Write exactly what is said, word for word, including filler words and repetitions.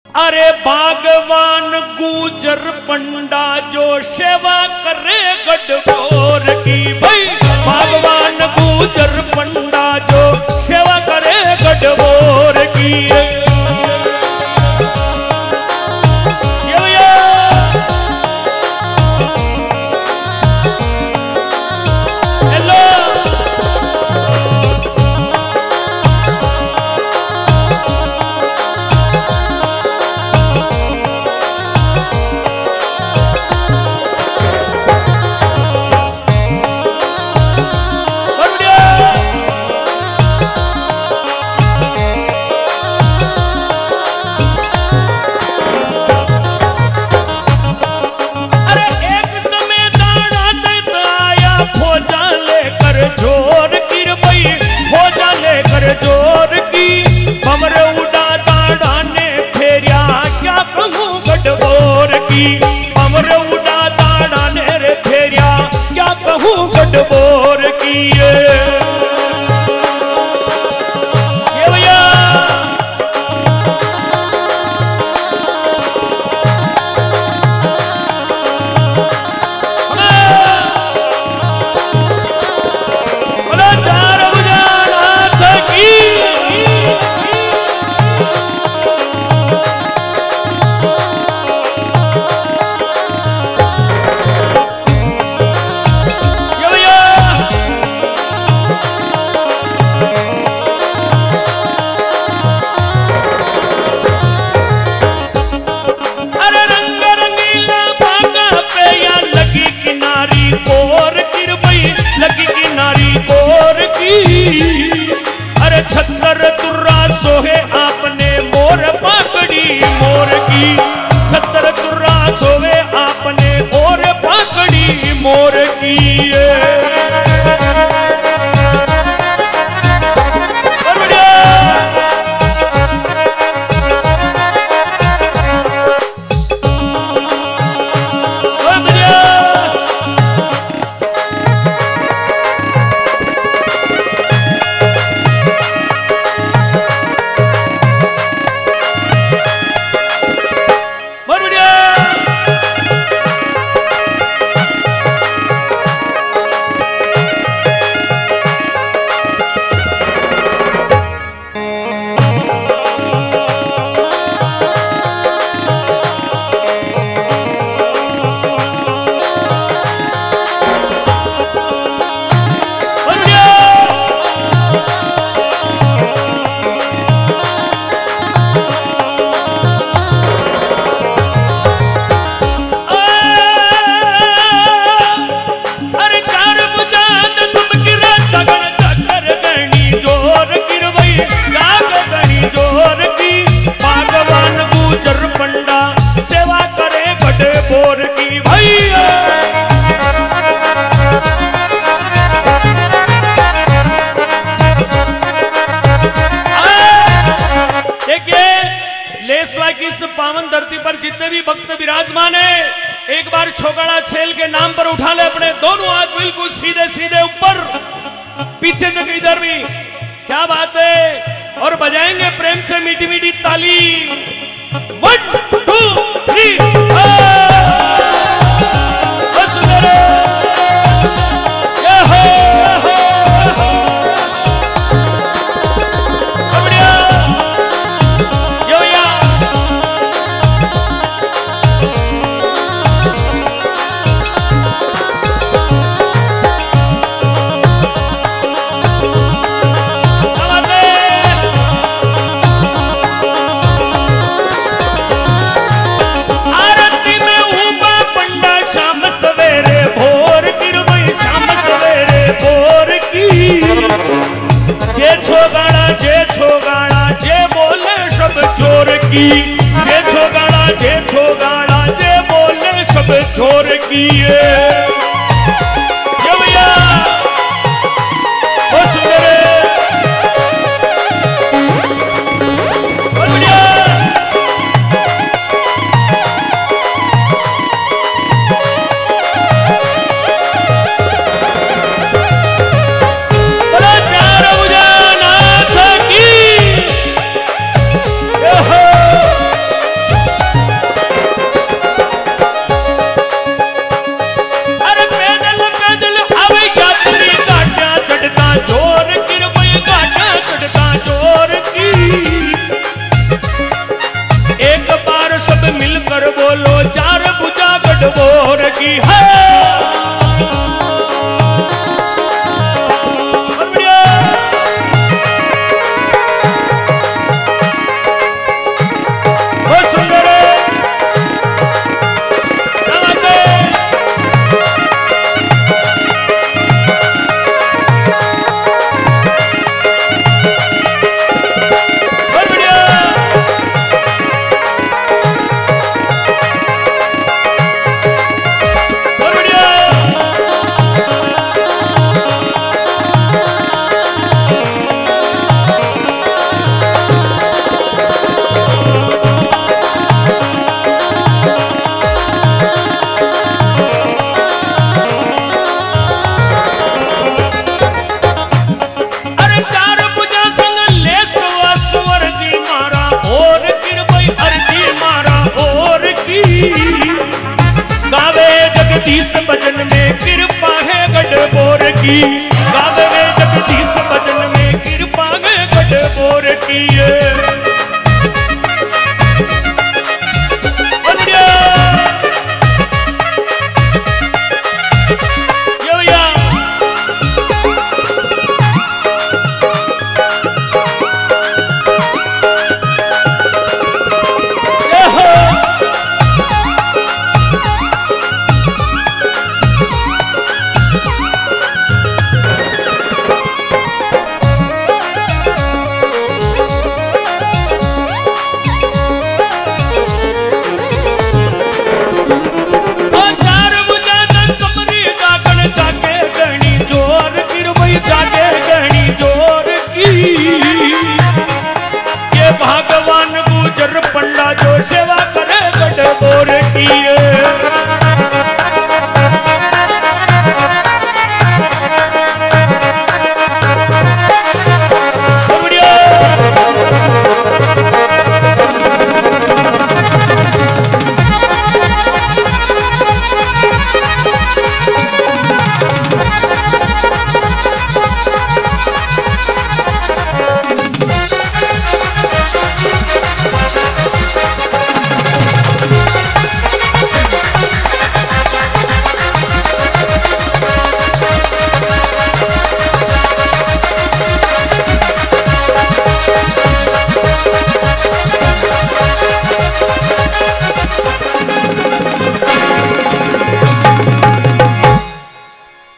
अरे बागवान गुजर पंडा जो सेवा करे गढ़बोर की, भाई बागवान गुजर पंडा जो सेवा करे गढ़बोर की। जोर की भंवर उड़ा दाड़ा ने फेरिया, क्या कहूँ गढ़बोर की भंवर उड़ा दाड़ा ने रे फेरिया, क्या कहूँ गढ़बोर की। ये ये भैया अरे छत्तर तुर्रा सोहे आपने मोर पाकड़ी मोर की, छत्तर तुर्रा सोहे आपने मोर पाकड़ी मोर की। पावन धरती पर जितने भी भक्त विराजमान है, एक बार छोकड़ा छेल के नाम पर उठा ले अपने दोनों हाथ बिल्कुल सीधे सीधे ऊपर, पीछे तक इधर भी, क्या बात है। और बजाएंगे प्रेम से मीठी मीठी ताली। वन टू थ्री जे छोगाड़ा जे छोगाड़ा जे बोले सब जोर की, जे छोगाड़ा जे छोगाड़ा जे बोले सब जोर की। ये भैया ओ सुंदर इस भजन में कृपा है गढ़ बोर की।